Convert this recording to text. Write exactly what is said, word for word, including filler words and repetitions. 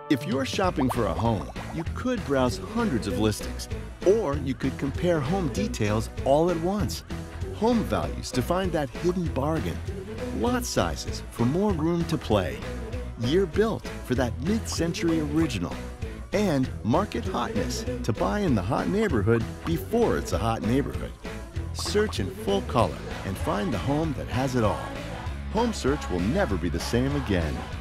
If you're shopping for a home, you could browse hundreds of listings, or you could compare home details all at once. Home values to find that hidden bargain. Lot sizes for more room to play. Year built for that mid-century original. And market hotness to buy in the hot neighborhood before it's a hot neighborhood. Search in full color and find the home that has it all. Home search will never be the same again.